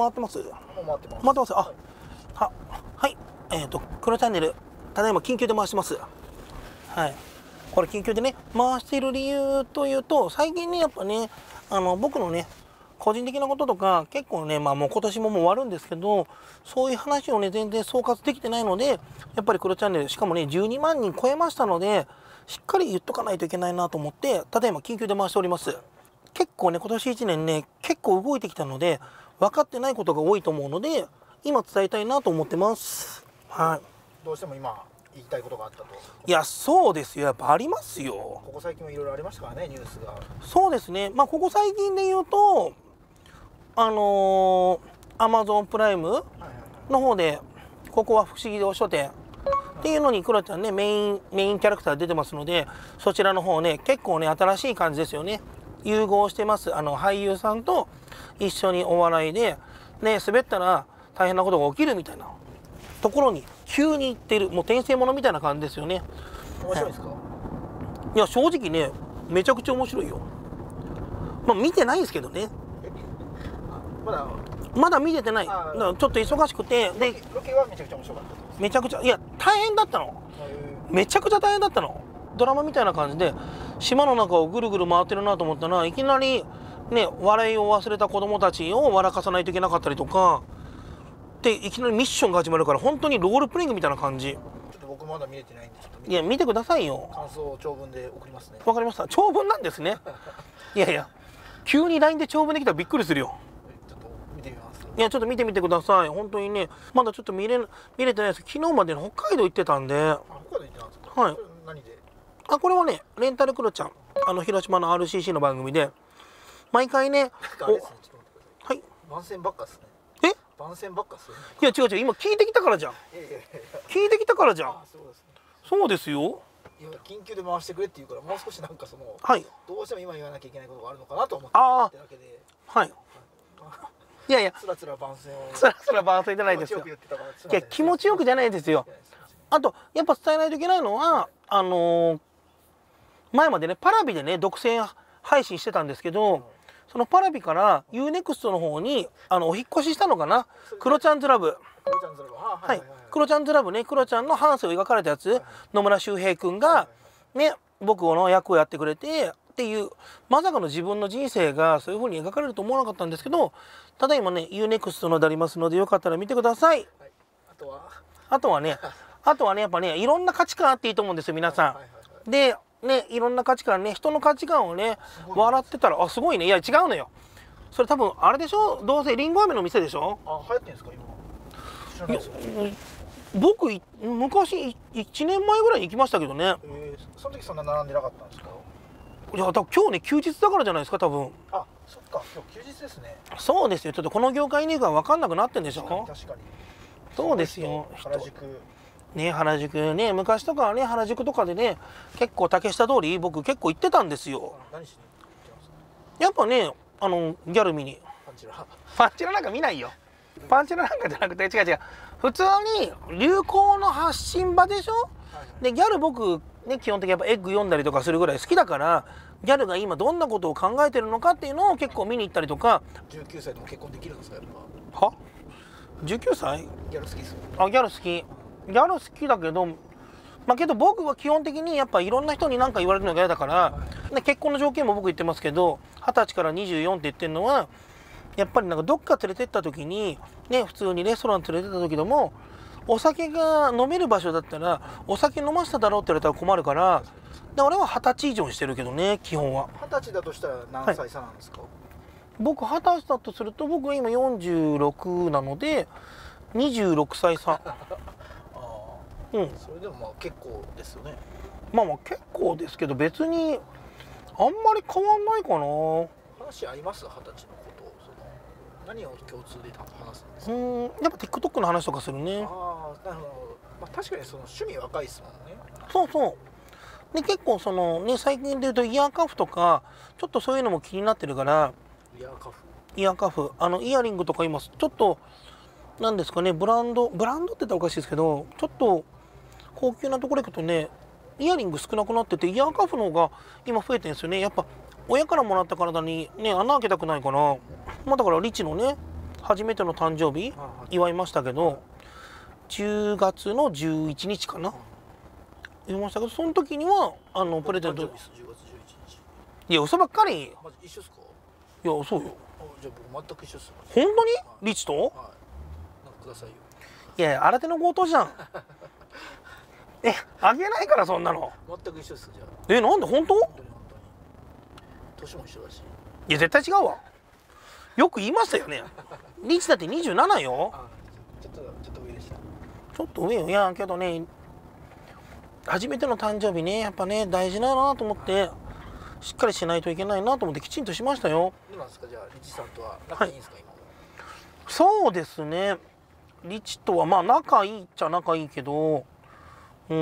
回ってます？ もう回ってます。 回ってます。はい。黒チャンネル、ただいま緊急で回してます。はい。これ緊急でね、回している理由というと、最近ね、やっぱね、僕のね、個人的なこととか、結構ね、もう今年ももう終わるんですけど、そういう話をね、全然総括できてないので、やっぱり黒チャンネル、しかもね、12万人超えましたので、しっかり言っとかないといけないなと思って、ただいま緊急で回しております。結構ね、今年1年ね、結構動いてきたので、分かってないことが多いと思うので、今伝えたいなと思ってます。はい。 どうしても今言いたいことがあったと。 いや、そうですよ。やっぱありますよ。 ここ最近もいろいろありましたからね、ニュースが。 そうですね。ここ最近で言うと、Amazon プライムの方で、ここは不思議堂書店っていうのにクロちゃんね、メインキャラクター出てますので、そちらの方ね、結構ね、新しい感じですよね。融合してます。俳優さんと一緒にお笑いで、ね、滑ったら大変なことが起きるみたいなところに急に行ってる、もう転生ものみたいな感じですよね。 面白いですか？ いや、正直ね、めちゃくちゃ面白いよ。見てないんですけどね。まだ見ててない。だからちょっと忙しくて、で、 ロケはめちゃくちゃ面白かったです。 めちゃくちゃ、いや、大変だったの。めちゃくちゃ大変だったの。ドラマみたいな感じで、島の中をぐるぐる回ってるなと思ったらいきなりね、笑いを忘れた子供たちを笑かさないといけなかったりとかで、いきなりミッションが始まるから、本当にロールプレイングみたいな感じ。 ちょっと僕まだ見れてないんで、ちょっといや、見てくださいよ。 感想を長文で送りますね。 わかりました。長文なんですね。いやいや、急に LINE で長文できたらびっくりするよ。 ちょっと見てみます。 いや、ちょっと見てみてください。本当にね、まだちょっと見れてないです。昨日まで北海道行ってたんで。 北海道行ってたんですか？ はい。 何で？ これはね、レンタルクロちゃん、広島の RCC の番組で、毎回ね、 あれですね、ちょっと待ってください。 はい。 番宣ばっかっすね。 え？ 番宣ばっかっすよね。 いや、違う違う、今聞いてきたからじゃん。聞いてきたからじゃん。 そうですね。 そうですよ。 いや、緊急で回してくれって言うから、もう少しなんかはい。 どうしても今言わなきゃいけないことがあるのかなと思ってあだけで。 はい。いやいや、 つらつら番宣を。 そら番宣じゃないですよ。いや、気持ちよくじゃないですよ。あと、やっぱ伝えないといけないのは、前までね、パラビでね、独占配信してたんですけど、そのパラビから UNEXT の方にお引っ越ししたのかな。クロちゃんズラブ。はい。クロちゃんズラブね、クロちゃんの半生を描かれたやつ、野村周平君がね、僕の役をやってくれてっていう、まさかの自分の人生がそういう風に描かれると思わなかったんですけど、ただいまね、UNEXT のでありますので、よかったら見てください。あとはね、やっぱね、いろんな価値観あっていいと思うんですよ、皆さん。で、ね、いろんな価値観ね、人の価値観をね、笑ってたら、あ、すごいね。いや、違うのよ。それ多分、あれでしょ？どうせりんご飴の店でしょ？ あ、流行ってんですか、今。知らないですよ。 僕、昔、1年前ぐらいに行きましたけどね。 その時そんな並んでなかったんですか？ いや、多分今日ね、休日だからじゃないですか、多分。 あ、そっか、今日休日ですね。 そうですよ。ちょっとこの業界にいるから分かんなくなってんでしょ？ 確かに。 そうですよ。 原宿。 ね、原宿ね、昔とかはね、原宿とかでね、結構竹下通り、僕結構行ってたんですよ。 何しに行ってますか？ やっぱね、ギャル見に。 パンチラ。 パンチラなんか見ないよ。パンチラなんかじゃなくて、違う違う。普通に流行の発信場でしょ？で、ギャル僕、ね、基本的にやっぱエッグ読んだりとかするぐらい好きだから、ギャルが今どんなことを考えてるのかっていうのを結構見に行ったりとか。 19歳でも結婚できるんですか、やっぱ。 は？ 19 歳？ ギャル好きですよ。 あ、ギャル好き。ギャル好きだけど、けど僕は基本的にやっぱいろんな人に何か言われるのが嫌だから、で結婚の条件も僕言ってますけど、20歳から24って言ってるのは、やっぱりなんかどっか連れてった時に、ね、普通にレストラン連れてった時でも、お酒が飲める場所だったら、お酒飲ませただろうって言われたら困るから、で俺は20歳以上にしてるけどね、基本は。 20歳だとしたら何歳差なんですか？ 僕20歳だとすると、僕は今46なので、26歳差。 それでもまあ結構ですよね。 結構ですけど、別にあんまり変わんないかな。 話あります？20歳のことを。何を共通で話すんですか？ やっぱ TikTok の話とかするね。 なるほど。確かにその趣味若いですもんね。 そうそう。で結構そのね、最近で言うとイヤーカフとかちょっとそういうのも気になってるから。 イヤーカフ。 イヤーカフ、イヤリングとか今ちょっとなんですかね、ブランドって言ったらおかしいですけど、ちょっと高級なところ行くとね、イヤリング少なくなってて、イヤーカフの方が今増えてるんですよね。やっぱ親からもらった体にね、穴開けたくないから、だからリチのね、 初めての誕生日祝いましたけど、10月の11日かな、言いましたけど、その時にはプレゼント。 10月11日。 いや嘘ばっかり。 まず一緒っすか？ いやそうよ。 じゃあ僕全く一緒っす。 本当にリチと？ はい。なんかくださいよ。 いやいや新手の強盗じゃん。あげないからそんなの。 全く一緒っす。じゃあ。 なんで本当？ 本当に。年も一緒だし。 いや絶対違うわ。よく言いましたよね。リチだって27よ。 ちょっと上でした。 ちょっと上よ。いやけどね、初めての誕生日ね、やっぱね大事だなと思って、しっかりしないといけないなと思ってきちんとしましたよ。 どうなんですか？じゃあリチさんとは仲いいんですか、今も？ そうですね。リチとはまあ仲いいっちゃ仲いいけど、もう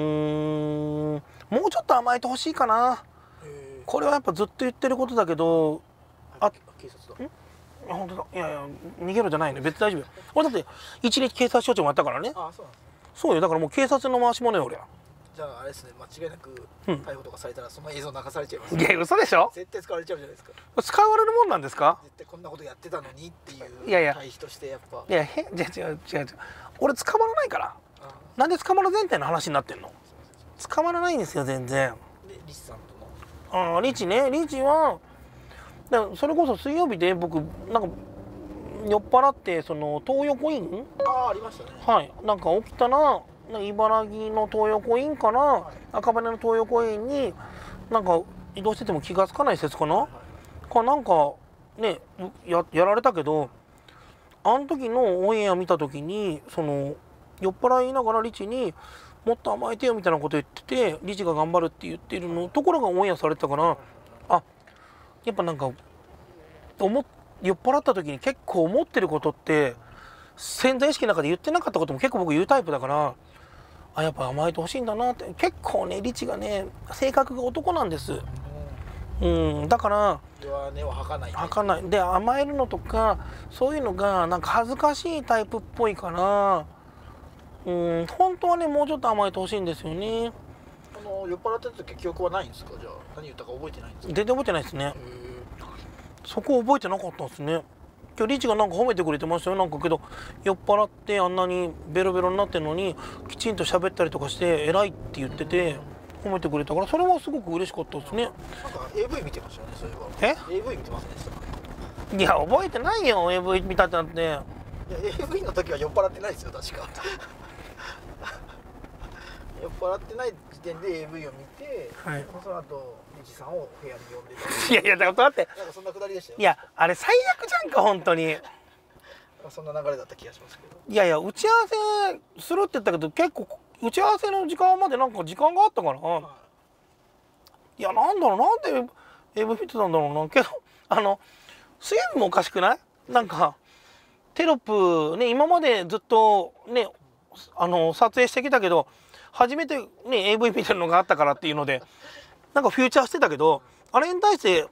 ちょっと甘えてほしいかな。これはやっぱずっと言ってることだけど、 警察だ。 本当だ。いやいや逃げろじゃないね。別に大丈夫よ。俺だって一日警察署長もやったからね。 あ、そうなんですね。 そうよ。だからもう警察の回しもね俺は。 じゃああれですね、間違いなく逮捕とかされたらその映像流されちゃいます、 いや嘘でしょ。 絶対使われちゃうじゃないですか。 使われるもんなんですか。 絶対こんなことやってたのにっていういやいや対比としてやっぱ。 いや違う俺捕まらないから。なんで捕まる前提の話になってんの。捕まらないんですよ全然。 でリチさんとの。 リチね。リチはそれこそ水曜日で僕なんか酔っ払ってその東横インありましたね。 はいなんか起きたら茨城の東横インから赤羽の東横インになんか移動してても気が付かない説かな、なんかねやられたけど、あの時のオンエア見た時にその酔っ払いながらリチに「もっと甘えてよ」みたいなこと言ってて、リチが頑張るって言ってるのところがオンエアされてたから、やっぱなんか酔っ払った時に結構思ってることって潜在意識の中で言ってなかったことも結構僕言うタイプだから、やっぱ甘えてほしいんだなって。結構ねリチがね性格が男なんです。だから弱音を吐かない、 吐かないで甘えるのとかそういうのがなんか恥ずかしいタイプっぽいから、本当はねもうちょっと甘えてほしいんですよね。 酔っ払ってた時記憶はないんですか？じゃあ何言ったか覚えてないんですか？ 全然覚えてないですね。そこ覚えてなかったんですね。今日リチがなんか褒めてくれてましたよ。なんかけど酔っ払ってあんなにベロベロになってるのにきちんと喋ったりとかして偉いって言ってて褒めてくれたから、それはすごく嬉しかったですね。 なんか AV 見てましたよね、そういえば。AV 見てますね。 いや覚えてないよ AV 見たってなって。いや AV の時は酔っ払ってないですよ確か。酔っ払ってない時点で AV を見て、その後リチさんを部屋に呼んでた。 いやだから待って、 なんかそんなくだりでしたよ。 いやあれ最悪じゃんか本当に。 そんな流れだった気がしますけど。 いや打ち合わせするって言ったけど結構打ち合わせの時間までなんか時間があったから、いやなんだろう、なんで AV 見てたんだろうな。けど水曜日もおかしくない？なんかテロップね今までずっとね撮影してきたけど初めてね AV 見てるのがあったからっていうのでなんかフューチャーしてたけど、あれに対して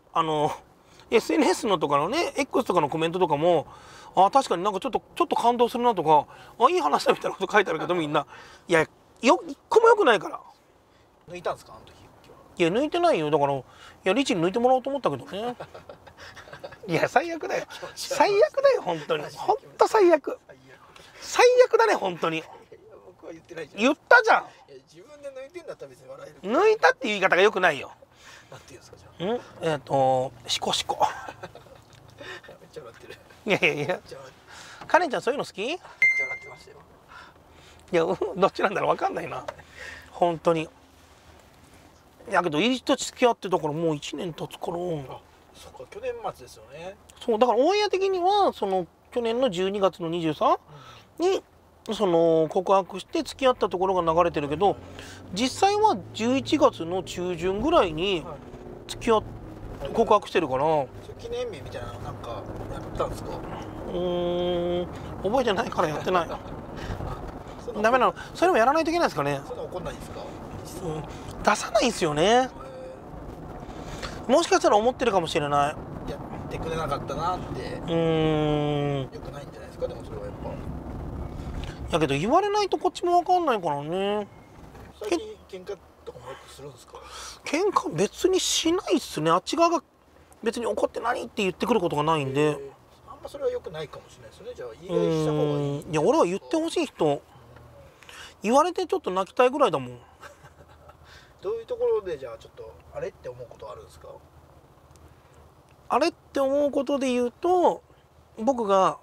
SNS のとかのね X とかのコメントとかも確かになんかちょっと感動するなとかいい話だみたいなこと書いてあるけど、みんないや一個も良くないから。 抜いたんですかあの時？ いや抜いてないよ。だからリチに抜いてもらおうと思ったけどね。いや最悪だよ最悪だよ本当に。本当最悪だね本当に。 僕は言ってないじゃん。 言ったじゃん。 自分で抜いてんだったら別に笑える。 抜いたっていう言い方が良くないよ。 なんていうんですかじゃあ。シコシコ。 めっちゃ笑ってる。 いやカレンちゃんそういうの好き？ めっちゃ笑ってましたよ。 いやどっちなんだろう分かんないな本当に。やけどいい人と付き合ってたからもう1年経つから。 そっか去年末ですよね。 そうだからオンエア的にはその去年の12月の23にその告白して付き合ったところが流れてるけど、実際は11月の中旬ぐらいに付き合っ告白してるから。 記念日みたいなのなんかやったんですか？ 覚えてないからやってない。ダメなの。それもやらないといけないですかね。 そんな怒んないですか？ 出さないんですよね。もしかしたら思ってるかもしれない。 やってくれなかったなって。よくないんじゃないですか？でもそれはやっぱ。 やけど言われないとこっちも分かんないからね。 最近喧嘩とかもよくするんですか？ 喧嘩別にしないっすね。あっち側が別に怒って何って言ってくることがないんで。 あんまぱそれは良くないかもしれないですね。じゃあ言い合いした方がいい。 いや俺は言ってほしい人、言われてちょっと泣きたいぐらいだもん。 どういうところでじゃあちょっとあれって思うことあるんですか？ あれって思うことで言うと、僕が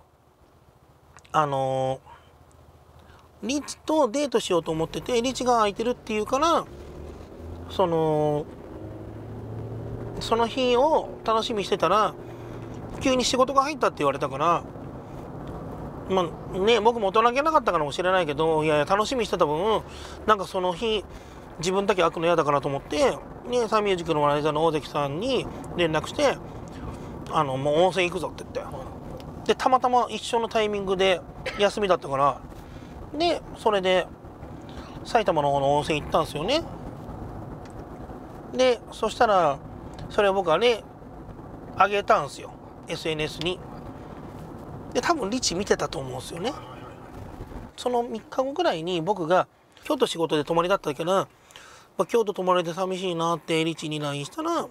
リチとデートしようと思ってて、リチが空いてるっていうからその日を楽しみにしてたら急に仕事が入ったって言われたから、まあね、僕も大人げなかったかもしれないけど、いやいや楽しみにしてた分なんかその日自分だけ開くの嫌だからと思って、ね、サンミュージックのマネージャーの大関さんに連絡してもう温泉行くぞって言って、でたまたま一緒のタイミングで休みだったから、でそれで埼玉の方の温泉行ったんですよね。でそしたらそれを僕はねあげたんですよ SNS に。で多分リチ見てたと思うんですよね。その3日後ぐらいに僕が京都仕事で泊まりだったから、京都泊まりで寂しいなってリチに LINE したら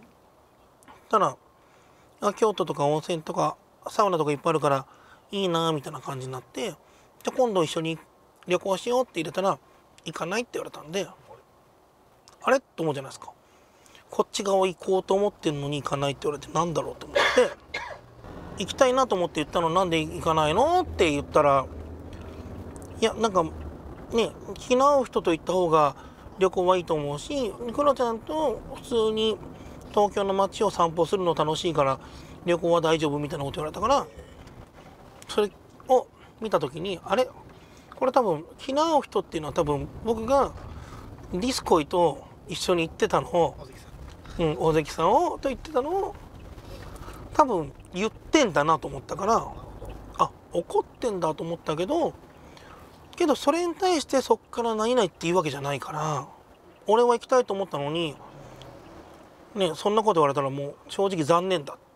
京都とか温泉とかサウナとかいっぱいあるからいいなみたいな感じになって、じゃあ今度一緒に旅行しようって入れたら行かないって言われたんで、あれと思うじゃないですか。こっち側行こうと思ってんのに行かないって言われてなんだろうと思って行きたいなと思って言ったの、なんで行かないのって言ったら、いやなんかね気の合う人と行った方が旅行はいいと思うし、クロちゃんと普通に東京の街を散歩するの楽しいから旅行は大丈夫みたいなこと言われたから、それを見た時にあれこれ多分気の合う人っていうのは多分僕がディスコイと一緒に行ってたのを、大関さんをと言ってたのを多分言ってんだなと思ったから、あ怒ってんだと思ったけどそれに対してそっから何々っていうわけじゃないから、俺は行きたいと思ったのにね、そんなこと言われたらもう正直残念だって、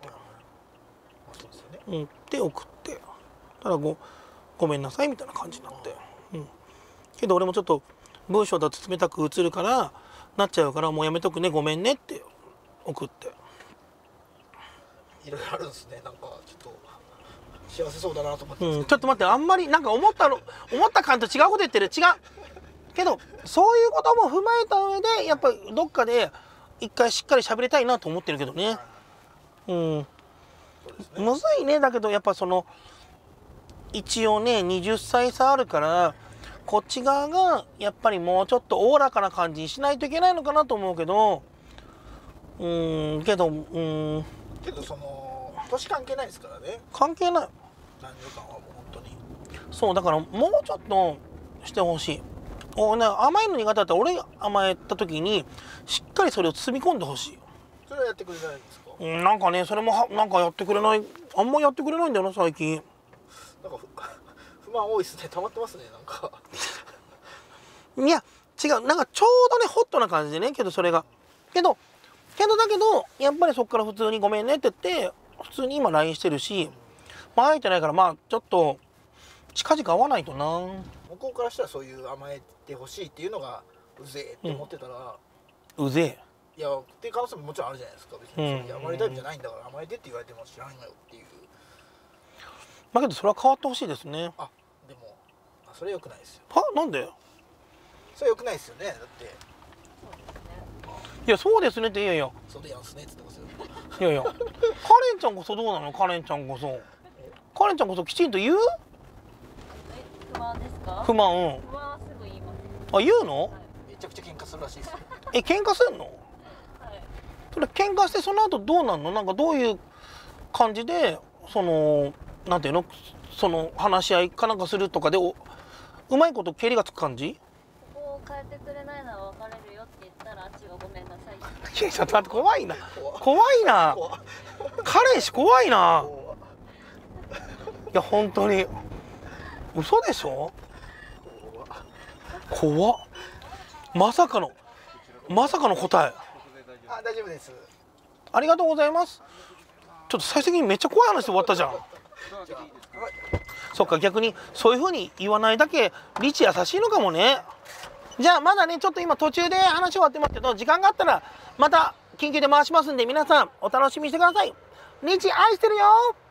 って送って、ただごめんなさいみたいな感じになって、けど俺もちょっと文章だと冷たく映るからなっちゃうからもうやめとくねごめんねって送って。 いろいろあるんですね。なんかちょっと幸せそうだなと思って、 ちょっと待って、あんまりなんか思った感と違うこと言ってる。違うけどそういうことも踏まえた上でやっぱりどっかで一回しっかり喋りたいなと思ってるけどね。むずいね。だけどやっぱ一応ね20歳差あるからこっち側がやっぱりもうちょっとおおらかな感じにしないといけないのかなと思うけど、けど年関係ないですからね。 関係ない。 男女間はもう本当にそうだからもうちょっとしてほしい。甘いの苦手だったら俺が甘えた時にしっかりそれを包み込んでほしい。 それはやってくれないんですか？ なんかねそれもなんかやってくれない、あんまやってくれないんだよな最近。 なんか不満多いですね。溜まってますねなんかいや違う、なんかちょうどねホットな感じでね、けどそれがだけどやっぱりそっから普通にごめんねって言って普通に今 LINE してるし、会えてないからちょっと近々会わないとな。 向こうからしたらそういう甘えてほしいっていうのがうぜえって思ってたら、 うぜえいやっていう可能性ももちろんあるじゃないですか。別に甘えタイプじゃないんだから甘えてって言われても知らんよっていう。 だけどそれは変わってほしいですね。 でもそれ良くないですよ。 なんで？ それ良くないですよね。だっていやそうですねって、いやいやそうでやんすねって言ってますよ。 いやいやカレンちゃんこそどうなの？カレンちゃんこそきちんと言う？ 不満ですか？ 不満。 不満はすぐ言います。 言うの？ めちゃくちゃ喧嘩するらしいですよ。 喧嘩すんの？ はい。 それ喧嘩してその後どうなんの？なんかどういう感じでなんていうの、話し合いかなんかするとかでうまいこと蹴りがつく感じ？ ここを変えてくれないなら別れるよって言ったらあっちがごめんなさいって。 いやちょっと待って、怖いな彼氏怖いな。いや本当に嘘でしょ。怖っ。まさかの答え。 大丈夫です。 ありがとうございます。ちょっと最終的にめっちゃ怖い話で終わったじゃん。そっか、逆にそういう風に言わないだけリチ優しいのかもね。じゃあまだねちょっと今途中で話終わってますけど、時間があったらまた緊急で回しますんで皆さんお楽しみにしてください。リチ愛してるよ。